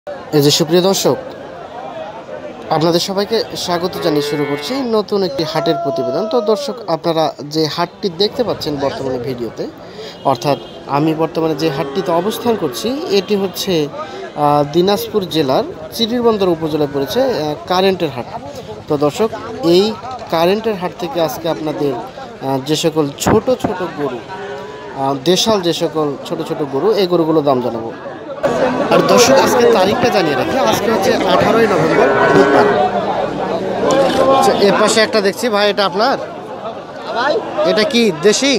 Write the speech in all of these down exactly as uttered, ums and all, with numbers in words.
এই যে সুপ্রিয় দর্শক, আপনাদের সবাইকে স্বাগত জানিয়ে শুরু করছি নতুন একটি হাটের প্রতিবেদন। তো দর্শক, আপনারা যে হাটটি দেখতে পাচ্ছেন বর্তমানে ভিডিওতে, অর্থাৎ আমি বর্তমানে যে হাটটিতে অবস্থান করছি, এটি হচ্ছে দিনাজপুর জেলার চিরিরবন্দর উপজেলায় পড়েছে কারেন্টের হাট। তো দর্শক, এই কারেন্টের হাট থেকে আজকে আপনাদের যে সকল ছোট ছোট গরু, দেশাল যে সকল ছোট ছোট গরু, এই গরুগুলোর দাম জানাবো। আর দর্শক, আজকে তারিখটা জানিয়ে রাখি, আজকে হচ্ছে আঠারোই নভেম্বর বুধবার। এর পাশে একটা দেখছি ভাই, এটা আপনার? এটা কি দেশি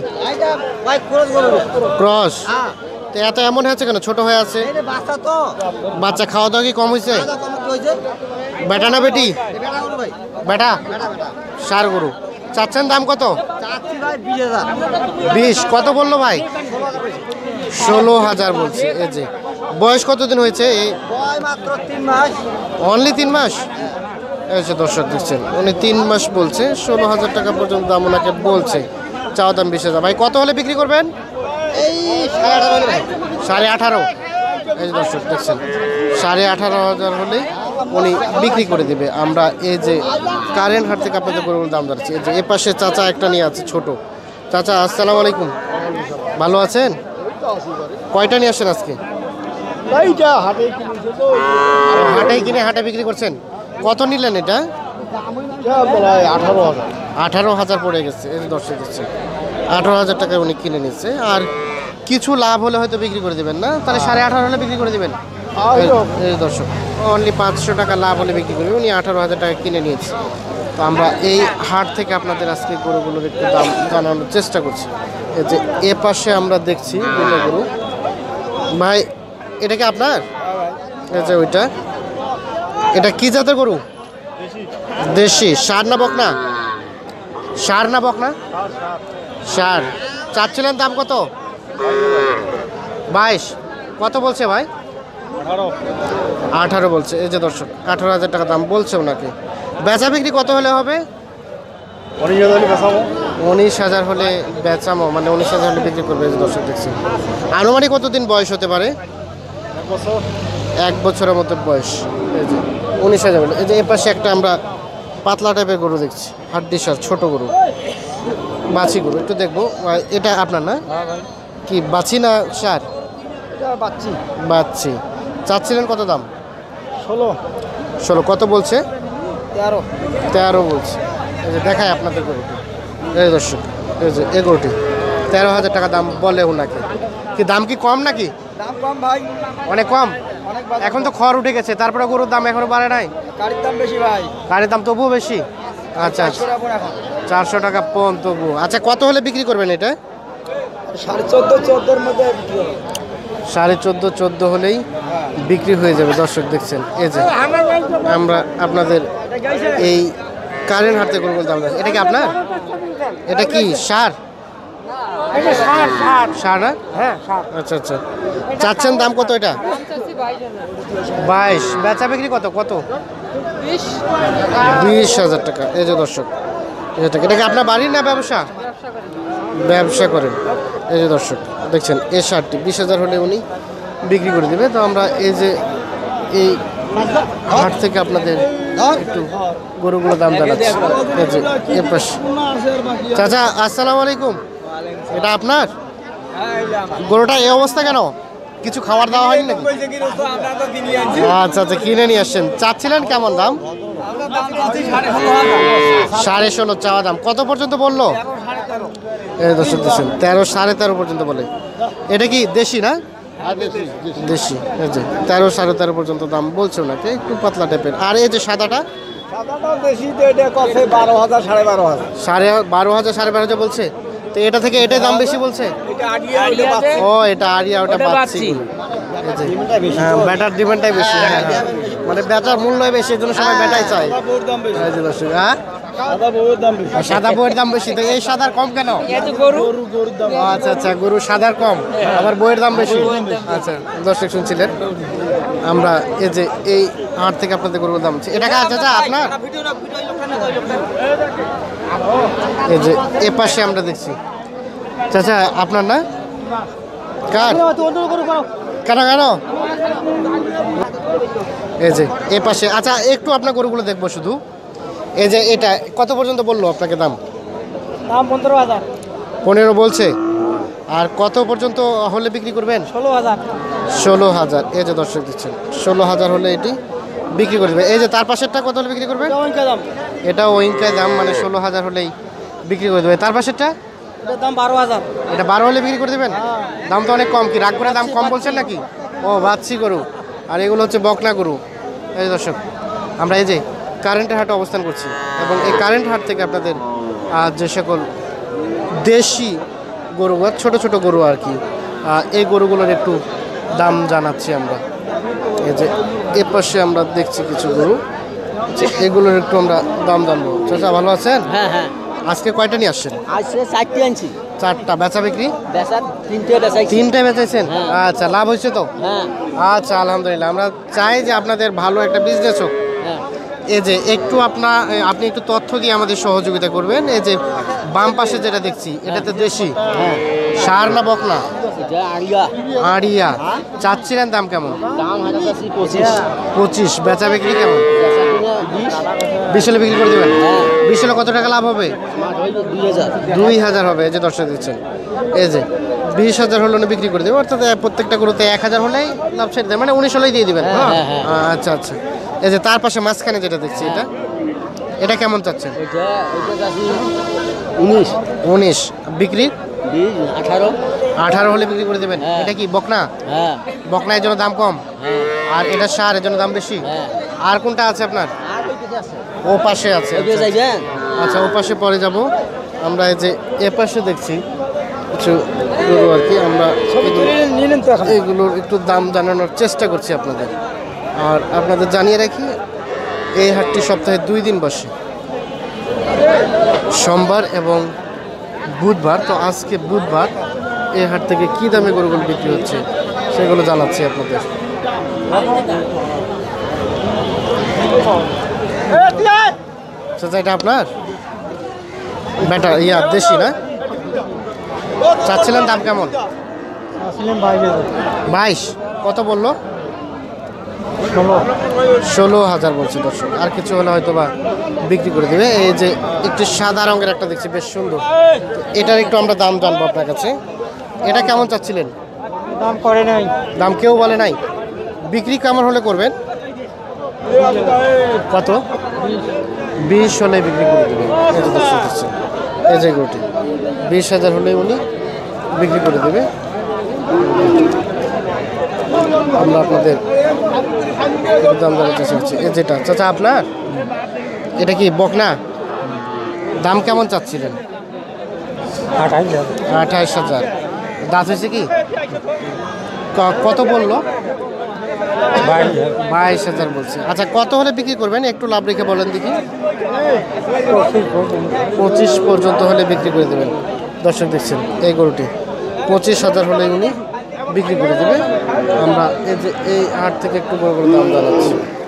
ক্রস? তো এত এমন হয়েছে কেন, ছোট হয়ে আছে? বাচ্চা খাওয়া দাওয়া কি কম হয়েছে? বেটা না বেটি? বেটা। সার গরু চাচ্ছেন, দাম কত? বিশ। কত বললো ভাই? ষোলো হাজার বলছে। এই যে বয়স কতদিন হয়েছে? অনলি তিন মাস। এই যে দর্শক দেখছেন, উনি তিন মাস বলছে, ষোলো হাজার টাকা পর্যন্ত দাম ওনাকে বলছে। চাওয়া দাম বিশ হাজার। ভাই কত হলে বিক্রি করবেন? এই সাড়ে আঠারো। এই যে দর্শক দেখছেন, সাড়ে আঠারো হাজার হলে উনি বিক্রি করে দেবে। আমরা এই যে কারেন্ট হাট থেকে আপনাদের গরুর দাম জানাচ্ছি। এই যে এ পাশে চাচা একটা নিয়ে আছে ছোট। চাচা আসসালামু আলাইকুম, ভালো আছেন? কয়টা নিয়ে আসছেন আজকে? হাটেই কিনে হাটে বিক্রি করছেন। কত নিলেন এটা? আঠারো হাজার। আঠারো হাজার পড়ে গেছে। এই দর্শক দিচ্ছে, আঠারো হাজার টাকায় উনি কিনে নিচ্ছে। আর কিছু লাভ হলে হয়তো বিক্রি করে দেবেন না? তাহলে সাড়ে আঠারো হলে বিক্রি করে দেবেন। এই দর্শক, অনলি পাঁচশো টাকা লাভ হলে বিক্রি করবে। উনি আঠারো হাজার টাকা কিনে নিয়েছে। তো আমরা এই হাট থেকে আপনাদের আজকে গরুগুলোর একটু দাম জানানোর চেষ্টা করছি। এই যে এ পাশে আমরা দেখছি দুটো গরু। ভাই এটা কি আপনার? এই যে ওইটা, এটা কি জাতের গরু? দেশি। সার না বকনা? সার না বকনা? সার। চাচ্ছিলেন দাম কত? বাইশ। কত বলছে ভাই? আঠারো বলছে। এই যে দর্শক, আঠারো হাজার টাকা দাম বলছে ওনাকে। বেচা বিক্রি কত হলে হবে? উনিশ হাজার হলে বেচামো, মানে উনিশ হাজার হলে বিক্রি করবে। এই যে দর্শক দেখছেন, আনুমানিক কতদিন বয়স হতে পারে? এক বছরের মতো বয়স। এই যে উনিশ হাজার। এই যে এ পাশে একটা আমরা পাতলা টাইপের গরু দেখছি, হাড্ডি সার, ছোট গরু, বাছি গরু। একটু দেখবো। এটা আপনার না? কি বাছি না সার? বাচ্চি। বাচ্চি। চাচ্ছিলেন কত দাম? ষোলো। ষোলো। কত বলছে? তেরো। তেরো বলছে। এই যে দেখায় আপনাদের গরুটি। এই দর্শক, এই যে এই গরুটি তেরো হাজার টাকা দাম বলে ওনাকে। কি দাম কি কম নাকি? দাম কম ভাই, অনেক কম। এখন তো খড় উঠে গেছে, তারপরে গরুর দাম এখনো বাড়ে নাই। গাড়ির দাম বেশি ভাই। গাড়ির দাম তবুও বেশি। আচ্ছা আচ্ছা, চারশো টাকা পন তবু। আচ্ছা, কত হলে বিক্রি করবেন এটা? সাড়ে চোদ্দো চোদ্দোর মধ্যে সাড়ে চোদ্দো চোদ্দো হলেই বিক্রি হয়ে যাবে। দর্শক দেখছেন, এই যে আমরা আপনাদের এই কারেন্ট হাটতে গরুগুলোর দাম। এটা কি আপনার? এটা কি সার? সার না? হ্যাঁ। আচ্ছা আচ্ছা, চাচ্ছেন দাম কত এটা? বাইশ। বেচা বিক্রি কত? কত? বিশ হাজার টাকা। এই যে দর্শক, এটা কি আপনার বাড়ির না ব্যবসা? ব্যবসা করেন। এই যে দর্শক দেখছেন, এই শার্টটি বিশ হাজার হলে উনি বিক্রি করে দেবে। তো আমরা এই যে এই হাট থেকে আপনাদের একটু গরুগুলো দাম জানাচ্ছি। এই যে এ পাশে চাচা আসসালামু আলাইকুম, এটা আপনার? গরুটা এই অবস্থা কেন? কিছু খাবার দেওয়া হয়নি নাকি? আচ্ছা আচ্ছা, কিনে নিয়ে আসছেন। চাচ্ছিলেন কেমন দাম? সাড়ে ষোলো চাওয়া দাম। কত পর্যন্ত বললো? এই দর্শক দিচ্ছেন, তেরো সাড়ে তেরো পর্যন্ত বলে। এটা কি দেশি না? দেশি। এই যে তেরো সাড়ে তেরো পর্যন্ত দাম বলছে ওনাকে, একটু পাতলা টাইপের। আর এই যে সাদাটা? বারো হাজার সাড়ে বারো হাজার সাড়ে বারো হাজার সাড়ে বারো হাজার বলছে। তো এটা থেকে এটাই দাম বেশি বলছে। ও এটা আরিয়া, ওটা বাচ্চি। হ্যাঁ, ব্যাটার ডিমান্ডটাই বেশি। হ্যাঁ হ্যাঁ, মানে ব্যাটার মূল্য বেশি, এই জন্য সবাই ব্যাটাই চাই। হ্যাঁ, সাদা বইয়ের দাম বেশি। তো এই সাদার কম কেন? আচ্ছা আচ্ছা, গরু সাদার কম, আবার বইয়ের দাম বেশি। আচ্ছা দর্শক শুনছিলেন, আমরা এই যে এই হাট থেকে আপনাদের গরুর দাম। এটা কাজ চাচা আপনার? এই যে এ পাশে আমরা দেখছি, চাচা আপনার না? কার? কেন কেন এই যে এ পাশে, আচ্ছা একটু আপনার গরুগুলো দেখবো শুধু। এই যে এটা কত পর্যন্ত বললো আপনাকে দাম? দাম পনেরো হাজার। পনেরো বলছে, আর কত পর্যন্ত হলে বিক্রি করবেন? ষোলো হাজার। ষোলো হাজার, এই যে দর্শক দিচ্ছেন, ষোলো হাজার হলে এটি বিক্রি করে দেবে। এই যে তার পাশেরটা কত হলে বিক্রি করবেন? দাম এটা ওইঙ্কায় দাম, মানে ষোলো হাজার হলেই বিক্রি করে দেবে। তার পাশেরটা এটার দাম বারো হাজার। এটা বারো হলে বিক্রি করে দেবেন? দাম তো অনেক কম, কি রাগ করে দাম কম বলছেন নাকি? ও বাচ্চি গরু, আর এগুলো হচ্ছে বকনা গরু। এই যে দর্শক, আমরা এই যে কারেন্টের হাটে অবস্থান করছি, এবং এই কারেন্ট হাট থেকে আপনাদের আহ, যে সকল দেশি গরু, ছোট ছোট গরু আর কি, আহ, এই গরুগুলোর একটু দাম জানাচ্ছি আমরা। এই যে এ পাশে আমরা দেখছি কিছু গরু, যে এগুলোর একটু আমরা দাম জানবো। চাচা ভালো আছেন? হ্যাঁ হ্যাঁ, আজকে কয়টা নিয়ে আসছেন? আজকে চারটে আনছি। চারটা, বেচা বিক্রি বেচার তিনটে বেচাইছি। তিনটে বেচাইছেন? হ্যাঁ। আচ্ছা, লাভ হয়েছে তো? হ্যাঁ আচ্ছা আলহামদুলিল্লাহ, আমরা চাই যে আপনাদের ভালো একটা বিজনেস হোক। হ্যাঁ। এই যে একটু আপনার, আপনি একটু তথ্য দিয়ে আমাদের সহযোগিতা করবেন। এই যে বাম পাশে যেটা দেখছি, এটাতে দেশি হ্যাঁ, সার না বকনা? এটা আড়িয়া। আড়িয়া। চাচ্ছিলেন দাম কেমন? দাম হাজার পঁচিশ। পঁচিশ, বেচা বিক্রি কেমন? বেচা কিনা বিশ। বিশ হলে বিক্রি করে দেবেন? হ্যাঁ। বিশ হলে কত টাকা লাভ হবে? আমার হইবে দুই হাজার। দুই হাজার হবে। এই যে দর্শক দিচ্ছেন, এই যে বিশ হাজার হলে উনি বিক্রি করে দেবে, অর্থাৎ প্রত্যেকটা গরুতে এক হাজার হলেই লাভ ছেড়ে দেয়, মানে উনিশ হলেই দিয়ে দিবেন। হ্যাঁ, হ্যাঁ হ্যাঁ, আচ্ছা আচ্ছা। এই যে তার পাশে মাঝখানে যেটা দেখছি, এটা এটা কেমন চাচ্ছেন? এটা এটা চাষি উনিশ। উনিশ, বিক্রি বিশ আঠারো। আঠারো হলে বিক্রি করে দেবেন। হ্যাঁ। এটা কি বকনা? হ্যাঁ বকনা, এর জন্য দাম কম, হ্যাঁ আর এটা সার, এর জন্য দাম বেশি। হ্যাঁ। আর কোনটা আছে আপনার? আর কইতে আছে? ও পাশে আছে। ওইদিকে আচ্ছা। যাইবেন? আচ্ছা, ও পাশে পরে যাব আমরা। এই যে এ পাশে দেখছি কিছু গরু আর কি, আমরা নিলেন তো এখন? এগুলোর একটু দাম জানানোর চেষ্টা করছি আপনাদের। আর আপনাদের জানিয়ে রাখি, এই হাটটি সপ্তাহে দুই দিন বসে, সোমবার এবং বুধবার। তো আজকে বুধবার, এই হাট থেকে কী দামে গরুগুলো বিক্রি হচ্ছে সেগুলো জানাচ্ছি আপনাদের। চাচা, এটা আপনার বেটা ইয়া দেশি না? চাচ্ছিলেন দাম কেমন? বাইশ, কত বললো? ষোলো হাজার বলছে দর্শক। আর কিছু হলে হয়তো বা বিক্রি করে দেবে। এই যে একটু সাদা রঙের একটা দেখছি, বেশ সুন্দর। তো এটার একটু আমরা দাম জানবো আপনার কাছে। এটা কেমন চাচ্ছিলেন? দাম করে নাই। দাম কেউ বলে নাই। বিক্রি কেমন হলে করবেন? কত? বিশ হলে বিক্রি করে দেবেন। এই যে দর্শক দিচ্ছে, এই যে গরুটি বিশ হাজার হলে উনি বিক্রি করে দেবে। আমরা আপনাদের দাম জানার চেষ্টা করছি। এই যেটা চাচা আপনার, এটা কি বকনা? দাম কেমন চাচ্ছিলেন? আঠাইশ হাজার। দাঁত হয়েছে কি? ক- কত বললো? বাইশ হাজার বলছে। আচ্ছা, কত হলে বিক্রি করবেন একটু লাভ রেখে বলেন দেখি। পঁচিশ পর্যন্ত হলে বিক্রি করে দেবেন। দর্শক দেখছেন, এই গরুটি পঁচিশ হাজার হলে উনি বিক্রি করে দেবে। আমরা এই যে এই হাট থেকে একটু বড় বড় দাম জানাচ্ছি।